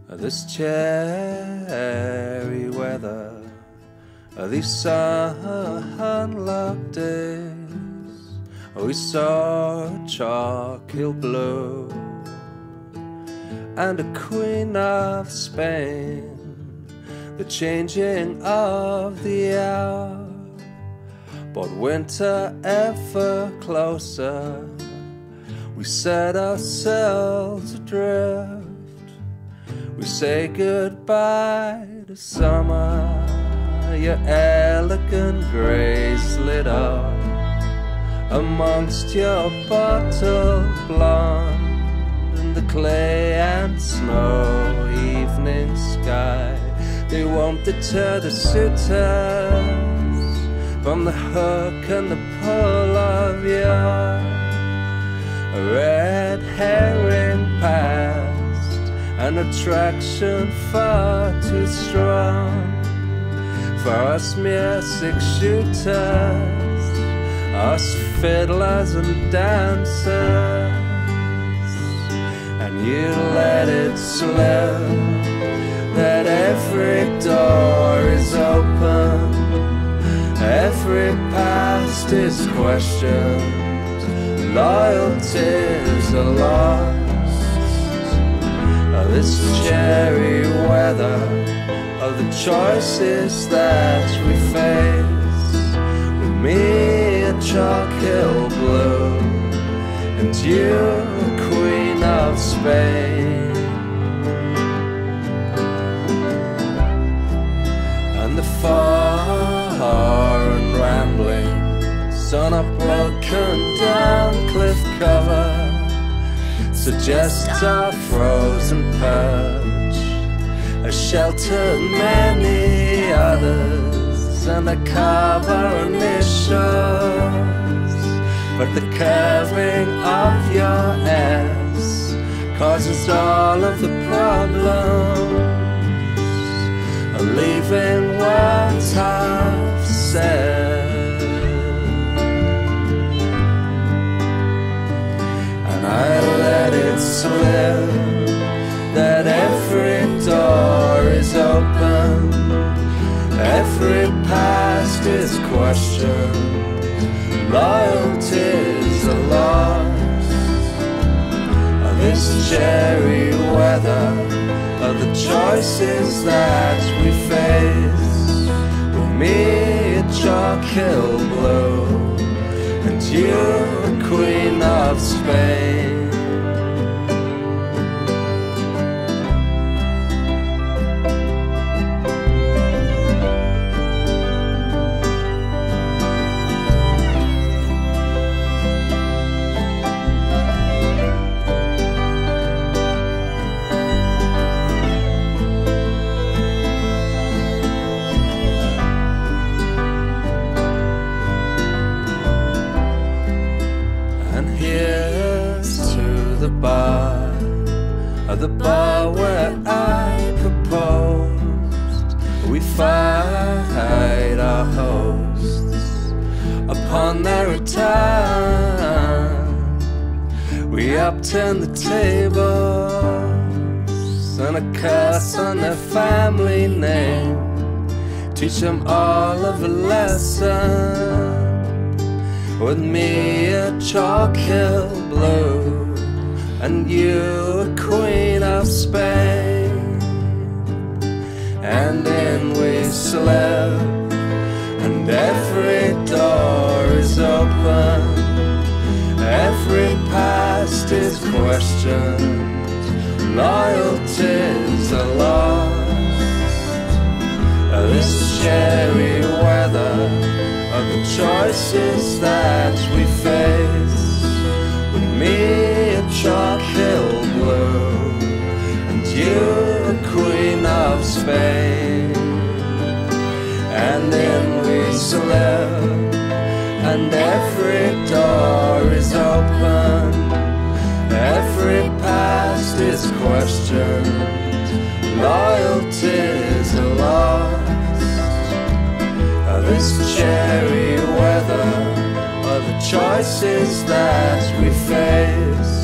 This cherry weather, these sunlocked days, we saw a chalk hill blue and a queen of Spain, the changing of the hour brought winter ever closer. We set ourselves adrift. We say goodbye to summer. Your elegant grace lit up amongst your bottled blonde in the clay and snow evening sky. They won't deter the suitors from the hook and the pull of your red herring past, an attraction far too strong for us mere six-shooters, us fiddlers and dancers. And you let it slip that every door is open, every past is questioned, loyalties are lost. This cherry weather of the choices that we face, with me a chalk hill blue and you a queen of Spain. And the far and rambling on a broken down cliff cover suggests our frozen perch has sheltered many others, and a cover initials, but the curving of your S causes all of the problems, leaving words half said. I let it slip that every door is open, every past is questioned, loyalties are lost. This cherry weather of the choices that we face, with me a chalk hill blue and you a queen of Spain. The bar where I proposed, we fight our hosts upon their return. We upturn the tables and a curse on their family name, teach them all of a lesson, with me a chalk hill blue and you a queen of Spain. And in we slip, and every door is open, every past is questioned, loyalties are lost. This cherry weather of the choices that we face, with me a chalk hill blue and you a queen of Spain. And in we slip, and every door is open, every past is questioned, loyalties are lost. This cherry weather are the choices that we face,